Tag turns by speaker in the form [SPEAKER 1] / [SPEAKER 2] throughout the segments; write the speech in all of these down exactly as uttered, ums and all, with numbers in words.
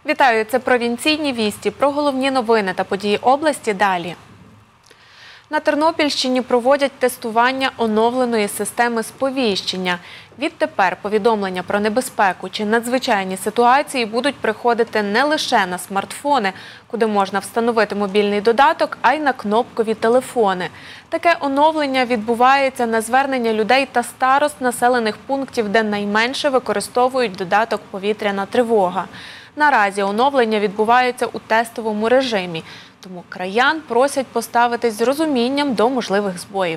[SPEAKER 1] Вітаю! Це «Провінційні вісті». Про головні новини та події області далі. На Тернопільщині проводять тестування оновленої системи сповіщення. Відтепер повідомлення про небезпеку чи надзвичайні ситуації будуть приходити не лише на смартфони, куди можна встановити мобільний додаток, а й на кнопкові телефони. Таке оновлення відбувається на звернення людей та старост населених пунктів, де найменше використовують додаток «Повітряна тривога». Наразі оновлення відбувається у тестовому режимі, тому краян просять поставитись з розумінням до можливих збоїв.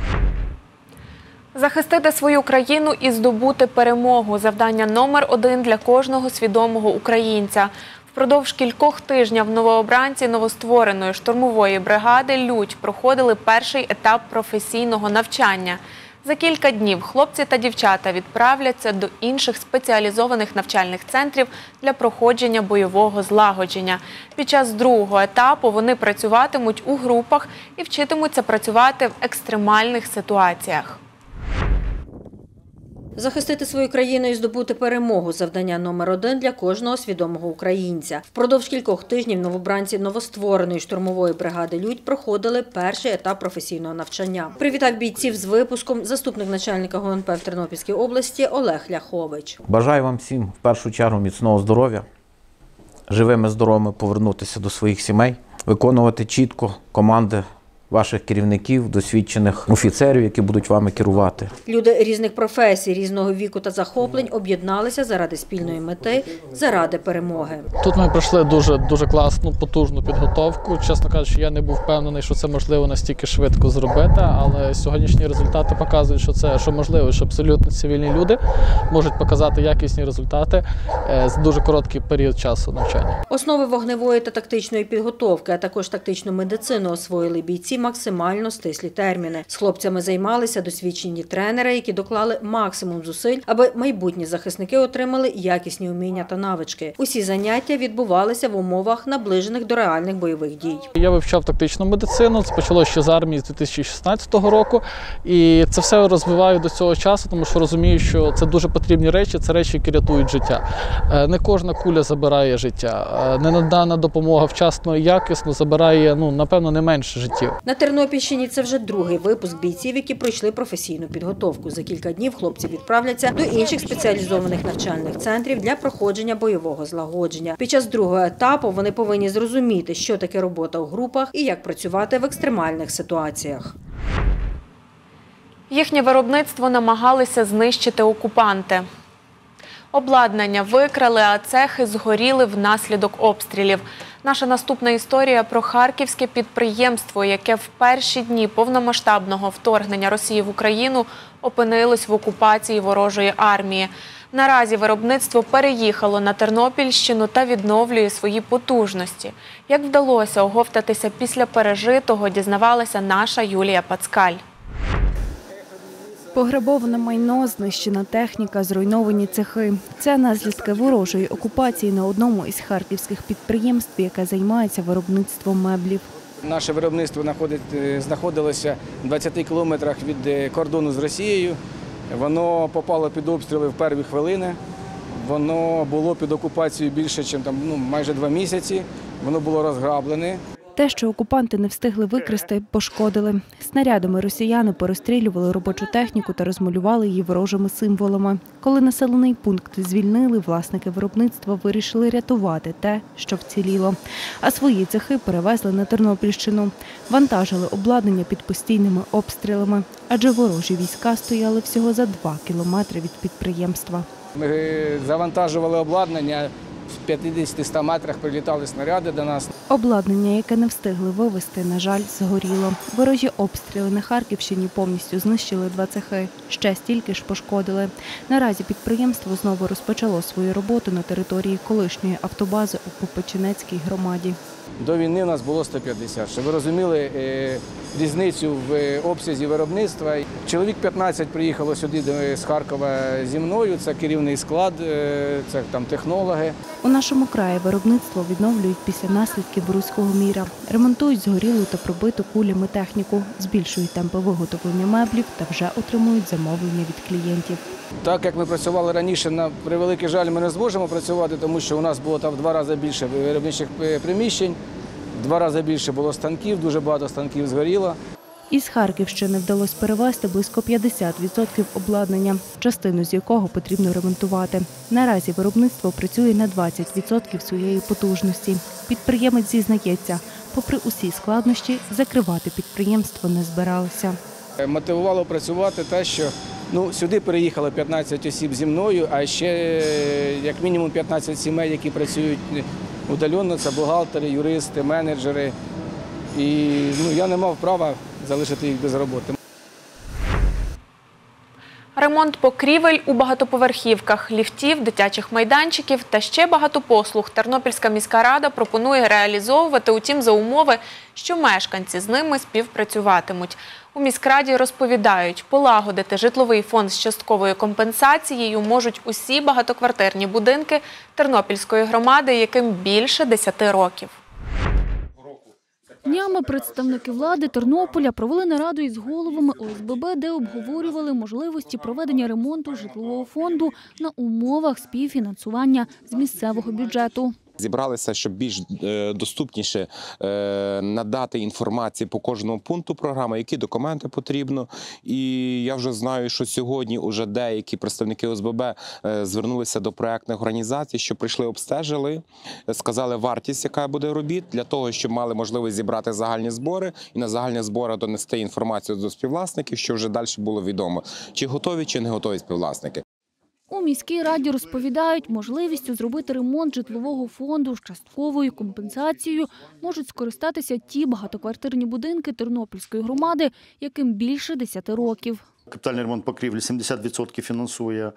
[SPEAKER 1] Захистити свою країну і здобути перемогу – завдання номер один для кожного свідомого українця. Впродовж кількох тижнів новообранці новоствореної штурмової бригади «Людь» проходили перший етап професійного навчання. За кілька днів хлопці та дівчата відправляться до інших спеціалізованих навчальних центрів для проходження бойового злагодження. Під час другого етапу вони працюватимуть у групах і вчитимуться працювати в екстремальних ситуаціях.
[SPEAKER 2] Захистити свою країну і здобути перемогу – завдання номер один для кожного свідомого українця. Впродовж кількох тижнів новобранці новоствореної штурмової бригади «Людь» проходили перший етап професійного навчання. Привітав бійців з випуском заступник начальника ГУ НП в Тернопільській області Олег Ляхович.
[SPEAKER 3] Бажаю вам всім в першу чергу міцного здоров'я, живими, здоровими повернутися до своїх сімей, виконувати чітко команди ваших керівників, досвідчених офіцерів, які будуть вами керувати.
[SPEAKER 2] Люди різних професій, різного віку та захоплень об'єдналися заради спільної мети, заради перемоги.
[SPEAKER 4] Тут ми пройшли дуже, дуже класну, потужну підготовку. Чесно кажучи, я не був впевнений, що це можливо настільки швидко зробити, але сьогоднішні результати показують, що це що можливо, що абсолютно цивільні люди можуть показати якісні результати за дуже короткий період часу навчання.
[SPEAKER 2] Основи вогневої та тактичної підготовки, а також тактичну медицину освоїли бійці максимально стислі терміни. З хлопцями займалися досвідчені тренери, які доклали максимум зусиль, аби майбутні захисники отримали якісні уміння та навички. Усі заняття відбувалися в умовах, наближених до реальних бойових дій.
[SPEAKER 4] Я вивчав тактичну медицину, це почалося ще з армії з дві тисячі шістнадцятого року. І це все розвиваю до цього часу, тому що розумію, що це дуже потрібні речі, це речі, які рятують життя. Не кожна куля забирає життя. Ненадана допомога вчасно і якісно забирає, ну, напевно, не менше життів.
[SPEAKER 2] На Тернопільщині це вже другий випуск бійців, які пройшли професійну підготовку. За кілька днів хлопці відправляться до інших спеціалізованих навчальних центрів для проходження бойового злагодження. Під час другого етапу вони повинні зрозуміти, що таке робота у групах і як працювати в екстремальних ситуаціях.
[SPEAKER 1] Їхнє виробництво намагалися знищити окупанти. Обладнання викрали, а цехи згоріли внаслідок обстрілів. Наша наступна історія про харківське підприємство, яке в перші дні повномасштабного вторгнення Росії в Україну опинилось в окупації ворожої армії. Наразі виробництво переїхало на Тернопільщину та відновлює свої потужності. Як вдалося оговтатися після пережитого, дізнавалася наша Юлія Пацкаль.
[SPEAKER 5] Пограбоване майно, знищена техніка, зруйновані цехи. Це наслідки ворожої окупації на одному із харківських підприємств, яке займається виробництвом меблів.
[SPEAKER 6] Наше виробництво знаходилося в двадцяти кілометрах від кордону з Росією. Воно попало під обстріли в перші хвилини. Воно було під окупацією більше, ніж там, ну, майже два місяці. Воно було розграблене.
[SPEAKER 5] Те, що окупанти не встигли викрасти, пошкодили. Снарядами росіяни порозстрілювали робочу техніку та розмалювали її ворожими символами. Коли населений пункт звільнили, власники виробництва вирішили рятувати те, що вціліло. А свої цехи перевезли на Тернопільщину. Вантажили обладнання під постійними обстрілами, адже ворожі війська стояли всього за два кілометри від підприємства.
[SPEAKER 6] Ми завантажували обладнання. В п'ятдесяти-ста метрах прилітали снаряди до нас.
[SPEAKER 5] Обладнання, яке не встигли вивезти, на жаль, згоріло. Ворожі обстріли на Харківщині повністю знищили два цехи. Ще стільки ж пошкодили. Наразі підприємство знову розпочало свою роботу на території колишньої автобази у Попечинецькій громаді.
[SPEAKER 6] До війни у нас було сто п'ятдесят. Щоб ви розуміли різницю в обсязі виробництва. Чоловік п'ятнадцять приїхало сюди з Харкова зі мною. Це керівний склад, це там технологи.
[SPEAKER 5] У нашому краї виробництво відновлюють після наслідків руського міра. Ремонтують згорілу та пробиту кулями техніку, збільшують темпи виготовлення меблів та вже отримують замовлення від клієнтів.
[SPEAKER 6] Так, як ми працювали раніше, на превеликий жаль, ми не зможемо працювати, тому що у нас було там в два рази більше виробничих приміщень, в два рази більше було станків, дуже багато станків згоріло.
[SPEAKER 5] Із Харківщини вдалося перевезти близько п'ятдесят відсотків обладнання, частину з якого потрібно ремонтувати. Наразі виробництво працює на двадцять відсотків своєї потужності. Підприємець зізнається, попри усі складнощі, закривати підприємство не збиралися.
[SPEAKER 6] Мотивувало працювати те, що ну, сюди переїхало п'ятнадцять осіб зі мною, а ще як мінімум п'ятнадцять сімей, які працюють удаленно, це бухгалтери, юристи, менеджери. І ну, я не мав права залишити їх без роботи.
[SPEAKER 1] Ремонт покрівель у багатоповерхівках, ліфтів, дитячих майданчиків та ще багато послуг Тернопільська міська рада пропонує реалізовувати, утім за умови, що мешканці з ними співпрацюватимуть. У міськраді розповідають, полагодити житловий фонд з частковою компенсацією можуть усі багатоквартирні будинки Тернопільської громади, яким більше десяти років.
[SPEAKER 7] Днями представники влади Тернополя провели нараду із головами О С Б Б, де обговорювали можливості проведення ремонту житлового фонду на умовах співфінансування з місцевого бюджету.
[SPEAKER 8] Зібралися, щоб більш доступніше надати інформацію по кожному пункту програми, які документи потрібно. І я вже знаю, що сьогодні вже деякі представники О С Б Б звернулися до проєктних організацій, що прийшли, обстежили, сказали вартість, яка буде робіт, для того, щоб мали можливість зібрати загальні збори і на загальні збори донести інформацію до співвласників, що вже далі було відомо, чи готові, чи не готові співвласники.
[SPEAKER 7] У міській раді розповідають, можливістю зробити ремонт житлового фонду з частковою компенсацією можуть скористатися ті багатоквартирні будинки Тернопільської громади, яким більше десяти років.
[SPEAKER 9] Капітальний ремонт покрівлі сімдесят відсотків фінансує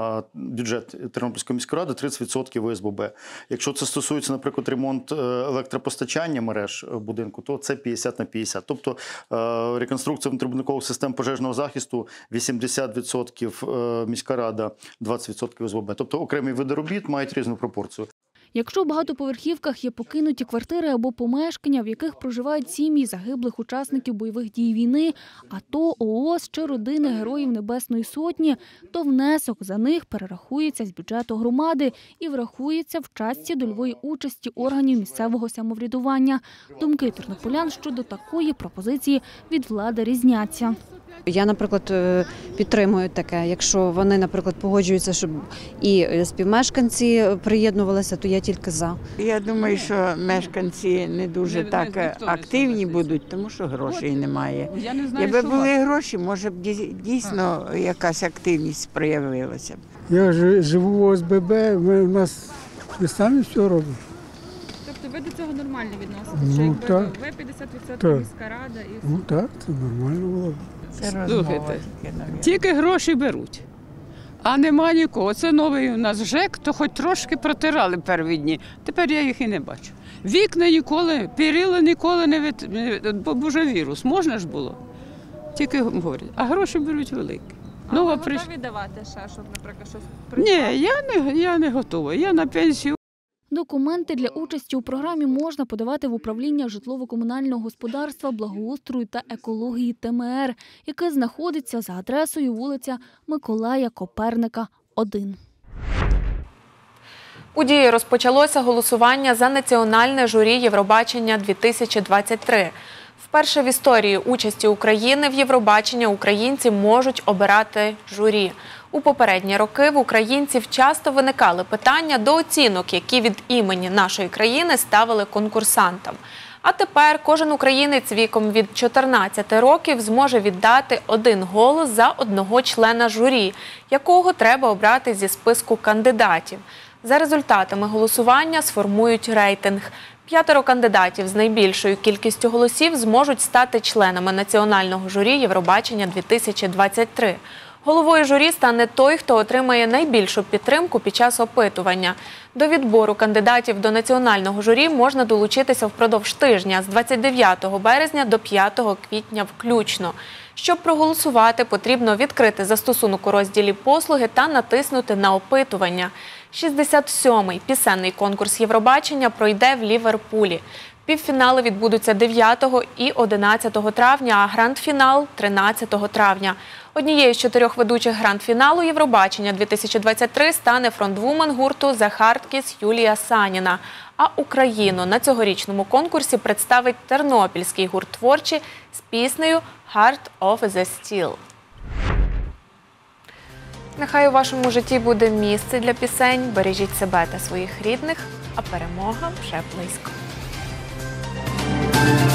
[SPEAKER 9] бюджет Тернопільської міської ради, тридцять відсотків О С Б Б. Якщо це стосується, наприклад, ремонт електропостачання мереж будинку, то це п'ятдесят на п'ятдесят. Тобто реконструкція внутрібудинкових систем пожежного захисту вісімдесят відсотків міська рада, двадцять відсотків О С Б Б. Тобто окремі види робіт мають різну пропорцію.
[SPEAKER 7] Якщо у багатоповерхівках є покинуті квартири або помешкання, в яких проживають сім'ї загиблих учасників бойових дій війни, АТО, О О С чи родини Героїв Небесної Сотні, то внесок за них перерахується з бюджету громади і врахується в частці дольової участі органів місцевого самоврядування. Думки тернополян щодо такої пропозиції від влади різняться.
[SPEAKER 10] Я, наприклад, підтримую таке. Якщо вони, наприклад, погоджуються, щоб і співмешканці приєднувалися, то я тільки за.
[SPEAKER 11] Я думаю, що мешканці не дуже так активні будуть, тому що грошей немає. Якби були гроші, може б дійсно якась активність проявилася.
[SPEAKER 12] Я живу в О С Б Б, ми, у нас ми самі все робимо.
[SPEAKER 13] Тобто ви до цього нормально відноситесь?
[SPEAKER 12] Ну,
[SPEAKER 13] що
[SPEAKER 12] так.
[SPEAKER 13] Ви п'ятдесят відсотків
[SPEAKER 12] Так.
[SPEAKER 13] міська рада і
[SPEAKER 12] Ну так, це нормально було.
[SPEAKER 11] Слухайте,
[SPEAKER 14] тільки гроші беруть, а нема нікого. Це новий у нас ЖЕК, то хоч трошки протирали перві дні. Тепер я їх і не бачу. Вікна ніколи, перила ніколи не від... бо вже вірус, можна ж було? Тільки говорять, а гроші беруть великі.
[SPEAKER 13] А
[SPEAKER 14] Нова
[SPEAKER 13] ви
[SPEAKER 14] приш...
[SPEAKER 13] готові давати ще, щоб, наприклад, щось
[SPEAKER 14] Ні,
[SPEAKER 13] придбати?
[SPEAKER 14] я не, я не готова, я на пенсію.
[SPEAKER 7] Документи для участі у програмі можна подавати в управління житлово-комунального господарства, благоустрою та екології Т М Р, яке знаходиться за адресою вулиця Миколая Коперника, один.
[SPEAKER 1] У Дії розпочалося голосування за національне журі Євробачення дві тисячі двадцять три. Вперше в історії участі України в Євробаченні українці можуть обирати журі. У попередні роки в українців часто виникали питання до оцінок, які від імені нашої країни ставили конкурсантам. А тепер кожен українець віком від чотирнадцяти років зможе віддати один голос за одного члена журі, якого треба обрати зі списку кандидатів. За результатами голосування сформують рейтинг. П'ятеро кандидатів з найбільшою кількістю голосів зможуть стати членами національного журі Євробачення дві тисячі двадцять три. Головою журі стане той, хто отримає найбільшу підтримку під час опитування. До відбору кандидатів до національного журі можна долучитися впродовж тижня з двадцять дев'ятого березня до п'ятого квітня включно. Щоб проголосувати, потрібно відкрити застосунок у розділі «Послуги» та натиснути на опитування. шістдесят сьомий пісенний конкурс Євробачення пройде в Ліверпулі. Півфінали відбудуться дев'ятого і одинадцятого травня, а гранд-фінал – тринадцятого травня. Однією з чотирьох ведучих гранд-фіналу Євробачення дві тисячі двадцять три стане фронтвумен гурту «The Hard Kiss» Юлія Саніна. А Україну на цьогорічному конкурсі представить тернопільський гурт «Творчі» з піснею «Heart of the Steel». Нехай у вашому житті буде місце для пісень, бережіть себе та своїх рідних, а перемога вже близько.